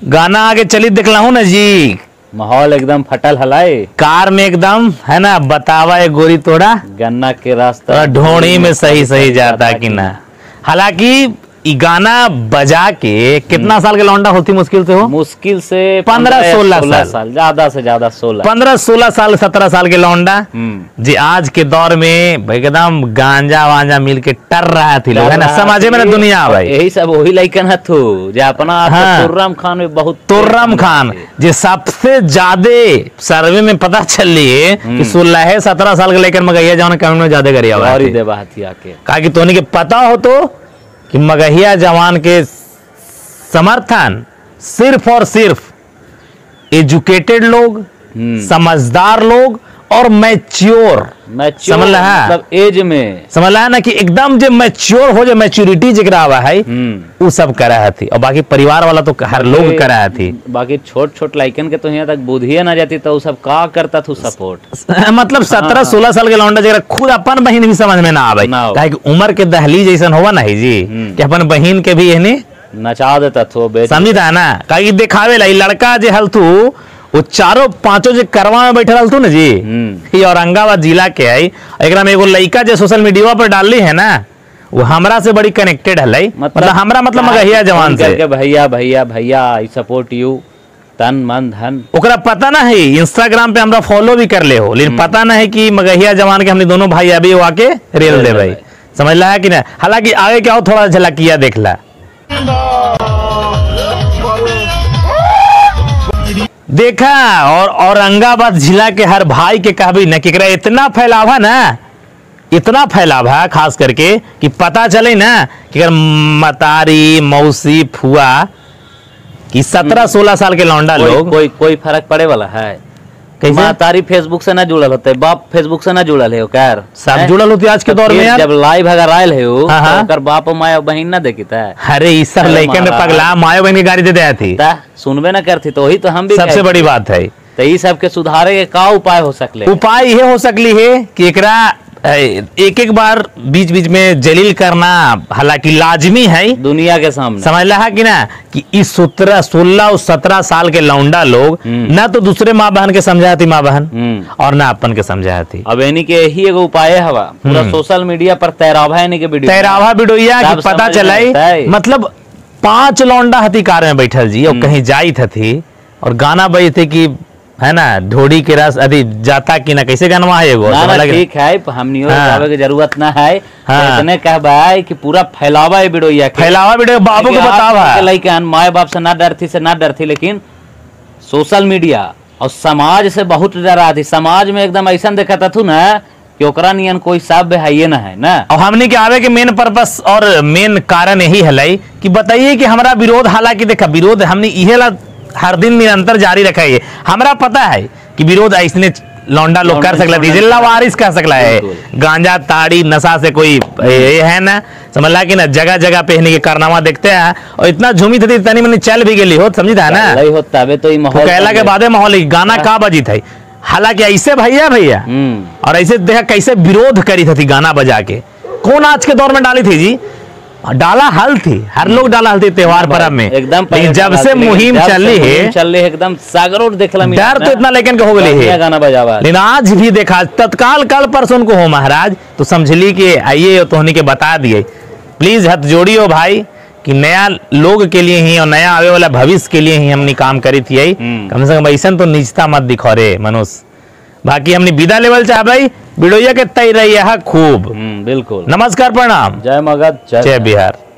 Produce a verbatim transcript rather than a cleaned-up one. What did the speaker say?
गाना आगे चली दिखला हूँ ना जी, माहौल एकदम फटल हलाए, कार में एकदम है ना, बतावा ये गोरी तोड़ा गन्ना के रास्ता ढोणी में सही सही जाता कि ना। हालांकि ई गाना बजा के कितना साल के लौंडा होती मुश्किल से हो? मुश्किल से पंद्रह सोलह साल, साल ज्यादा से ज्यादा सोलह पंद्रह सोलह साल सत्रह साल के लौंडा जी आज के दौर में एकदम गांजा वांजा मिल के टर रहा थी लोग, है ना, समझे में ना दुनिया भाई। यही सब वही लइकन है थू जो अपना हाँ। तुर्रम खान में बहुत तुर्रम खान जो सबसे ज्यादा सर्वे में पता चल रही है कि सोलह सत्रह साल के लेकर मगहिया जवान कमेंट में ज्यादा करिया कहा कि तोनी के पता हो तो कि मगहिया जवान के समर्थन सिर्फ और सिर्फ एजुकेटेड लोग, समझदार लोग और मैच्योर, समझ रहा है मतलब एज में समझ रहा है ना कि एकदम जो मैच्योर हो, जो मैच्योरिटी जिकरा हुआ है वो सब करा थी। और बाकी परिवार वाला तो हर लोग करा थी। बाकी छोट छोट लाइकन के तो यहाँ तक बुद्धिया ना जाती तो सब का करता था सपोर्ट। मतलब सत्रह सोलह साल के लौंडा जरा खुद अपन बहन भी समझ में ना आवे, काहे कि उम्र के दहली जैसन होगा ना जी कि अपन बहन के भी यही नचा देता थो, समझता है ना, काहे दिखावे ला लड़का जो हल तू वो चारों पांचों जो करवा में बैठे रहल तू ना जी, ये औरंगाबाद जिला के है। एकरा में एगो लड़का जो सोशल मीडिया पर डाली है ना वो हमरा से बड़ी कनेक्टेड है, मतलब हमरा मतलब मगहिया जवान से भैया भैया भैया आई सपोर्ट यू तन मन धन। ओकरा पता ना है इंस्टाग्राम पे हमरा फॉलो भी कर ले हो, लेकिन पता ना है कि मगहिया जवान के हमने दोनों भाई अभी वो आके रेल दे भाई, समझ ला है कि ना। हालांकि आगे क्या हो थोड़ा झलकिया देख ला। देखा और औरंगाबाद जिला के हर भाई के कहबी न कि इतना फैलावा ना, इतना फैलावा खास करके कि पता चले ना कि अगर मतारी मौसी फुआ कि सत्रह सोलह साल के लौंडा लोग कोई कोई फर्क पड़े वाला है। मतारी फेसबुक से ना जुड़ल होते, बाप फेसबुक से ना जुड़ल है, कार सब जुड़ल होती आज के दौर में यार। जब लाइव अगर आयल है वो तो बाप माया बहन ना देखता है। अरे इस सब लड़के में पगला माया बहन की गाड़ी दे दिया थी, सुनबे ना करती तो वही तो हम भी सबसे बड़ी बात है। तो ये सब के सुधारे के का उपाय हो सकले? उपाय ये हो सकली है कि एकरा एक एक बार बीच बीच में जलील करना हालांकि लाजमी है दुनिया के सामने, समझ ला है कि ना कि इस सत्रह सोलह और सत्रह साल के लौंडा लोग ना तो दूसरे माँ बहन के समझाती माँ बहन और ना अपन के समझाती। अब इन्हीं के यही एगो उपाय हवा पूरा सोशल मीडिया पर तैरावा इन्हीं के वीडियो तैरावा वीडियो कि पता चलाई मतलब पांच लौंडा हथी कार में बैठल जी और कहीं जाई थी और गाना बजी थे कि है ना ढोड़ी के रस अभी जाता कि ना, कैसे गाना है एगो ठीक है हमनी हाँ। की जरूरत ना है हाँ। इतने कहबा कि पूरा फैलावा है वीडियो फैलावा वीडियो बाबू को बतावा लेकिन माए बाप से ना डरती से ना डरती, लेकिन सोशल मीडिया और समाज से बहुत डरा थी। समाज में एकदम ऐसा देखा था तू ना कि ओकरा नियन कोई सभ्य है ये ना है ना। और हमने के आवे के मेन पर्पस और मेन कारण यही है कि बताइए कि हमारा विरोध, हालांकि देखा विरोध हमने इहे हर दिन निरंतर जारी रखा है। हमारा पता है कि विरोध ऐसने लौंडा लोग कर सकला, जिला वारिस कर सकला है, गांजा ताड़ी नशा से कोई ये है ना, समझ ला कि ना जगह जगह पे के कारनामा देखते हैं और इतना झूमी थी तनी मनी चल भी गई हो, समझता है ना होता है तो माहौल कहला के बाद माहौल गाना का बजी था। हालांकि ऐसे भैया भैया और ऐसे देखा कैसे विरोध करी थी गाना बजा के, कौन आज के दौर में डाली थी जी, डाला हल थी, हर लोग डाला हल थी त्योहार पर्व में एकदम। जब से मुहिम चल रही है चल रही है एकदम सागरों देखला डर तो इतना लेकिन के हो गई है गाना बजावा, लेकिन आज भी देखा तत्काल कल परसों को हो महाराज तो समझ ली कि आइए तो होने के बता दिए। प्लीज हाथ जोड़ियो भाई कि नया लोग के लिए ही और नया आवे वाला भविष्य के लिए ही हमने काम करी थी, कम से कम ऐसा तो निजता मत दिखो रे मनुष्य। बाकी हमने विदा लेवल चाह भाई वीडियो के तय रही है खूब। बिल्कुल। नमस्कार प्रणाम, जय मगध जय बिहार।